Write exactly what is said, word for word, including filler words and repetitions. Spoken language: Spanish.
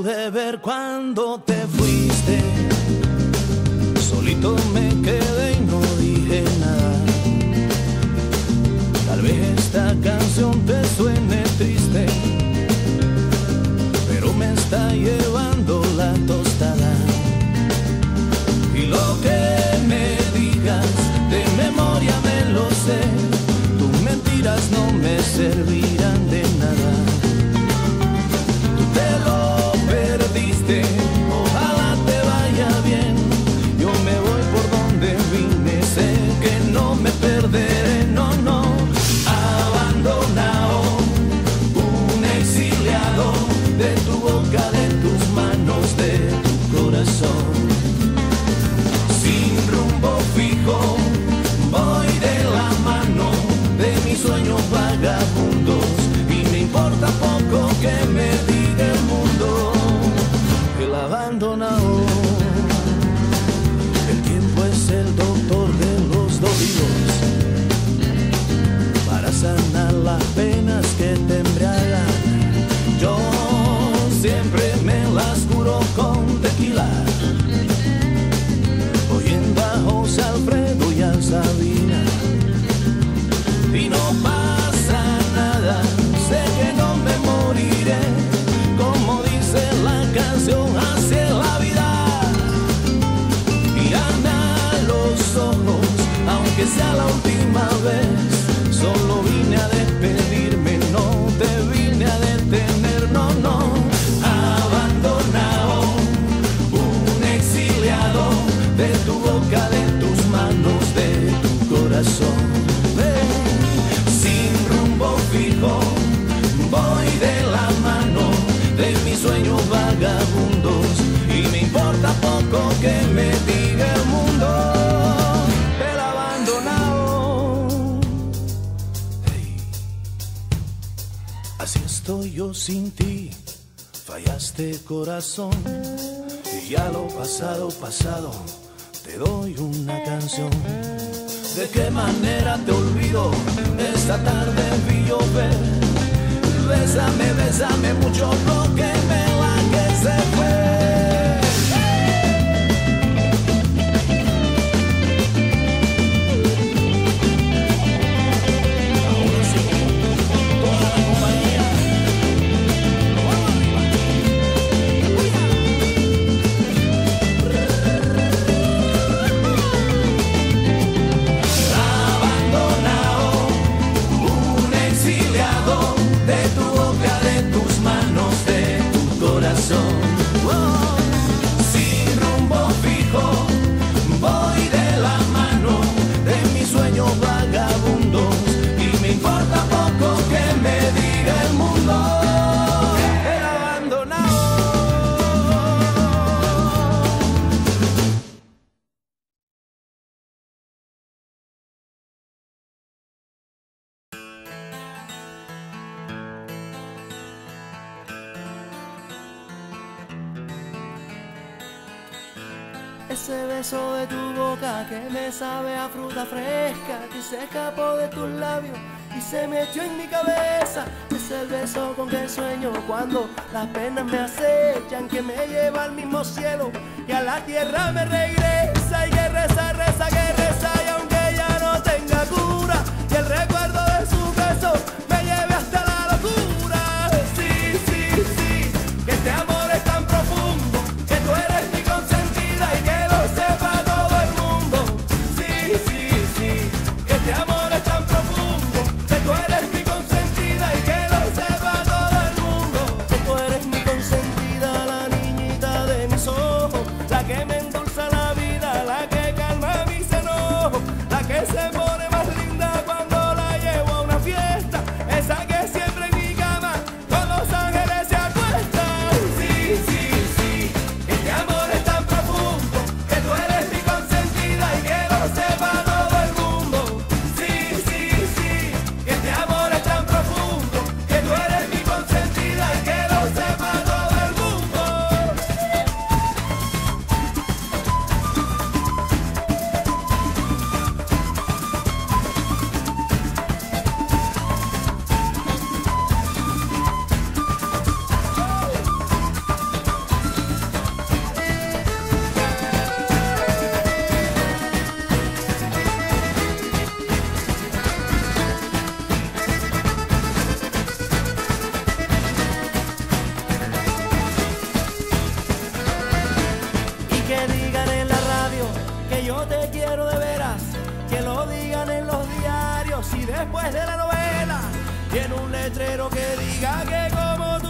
pude ver cuando te fuiste. Solito me quedé y no dije nada. Tal vez esta canción te suene triste, pero me está llevando la tostada. Y lo que me digas de memoria me lo sé, tus mentiras no me servirán de nada. Tú te lo perdiste, ojalá te vaya bien. Yo me voy por donde vine, sé que no me perderé, no, no. Abandonado, un exiliado, de tu boca, de tus manos, de tu corazón. Sin rumbo fijo, voy de la mano de mis sueños vagabundos, y me importa poco que me diga el mundo. El abandonado, el tiempo es el doctor de los dolidos, para sanar las penas que te embriagan. Yo siempre me las curo con tequila, oyendo a José Alfredo y a Sabina. Y no pasa nada, sé que no me moriré, como dice la canción, así es la vida. Y anda los ojos, aunque sea la última vez, solo vine a despedirme, no te vine a detener, no, no. Abandonado, un exiliado, de tu boca, de tus manos, de tu corazón. Ven, sin rumbo fijo, voy de la mano de mis sueños vagabundos, y me importa poco que me diga el mundo. El abandonado. Hey. Así estoy yo sin ti, fallaste corazón, y ya lo pasado, pasado, te doy una canción. ¿De qué manera te olvido? Esta tarde vi llover. Bésame, bésame mucho, porque me la que se fue. Sin rumbo fijo, voy de la mano de mis sueños vagabundos, y me importa poco que me diga el mundo. El abandonado. Ese beso de tu boca que me sabe a fruta fresca, que se escapó de tus labios y se me echó en mi cabeza. Es el beso con que sueño cuando las penas me acechan, que me lleva al mismo cielo y a la tierra me regresa. Y que reza, reza, que reza, y aunque ya no tenga cura, y el recuerdo de su beso me lleve hasta la locura. Sí, sí, sí, que este amor es tan profundo, que tú eres mi consentida y que lo sepa todo el mundo. Sí, sí, sí, que este amor es tan profundo, que tú eres mi consentida y que lo sepa todo el mundo. Que tú eres mi consentida, la niñita de mis ojos, la que me endulza la vida, la que calma mis enojos, la que se pone más linda cuando la llevo a una fiesta, esa que siempre en mi cama con los ángeles se acuestan. Sí, sí, sí, que este amor es tan profundo, que tú eres mi consentida y que lo sepa todo el mundo. Sí, sí, sí, que este amor es tan profundo, que tú eres mi consentida y que lo sepa todo el mundo. te quiero de veras, que lo digan en los diarios y después de la novela, tiene un letrero que diga que como tú